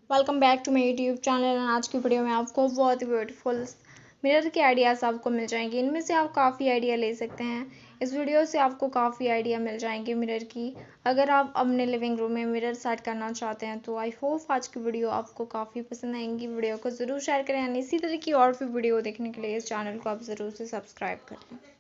Welcome back to my YouTube channel. आज की video में आपको बहुत ही ब्यूटीफुल मिरर के आइडियाज़ आपको मिल जाएंगे। इनमें से आप काफ़ी आइडिया ले सकते हैं। इस वीडियो से आपको काफ़ी आइडिया मिल जाएंगे मिरर की। अगर आप अपने लिविंग रूम में मिरर सेट करना चाहते हैं तो आई होप आज की वीडियो आपको काफ़ी पसंद आएंगी। वीडियो को ज़रूर शेयर करें। इसी तरह की और भी वीडियो देखने के लिए इस चैनल को आप ज़रूर से सब्सक्राइब करें।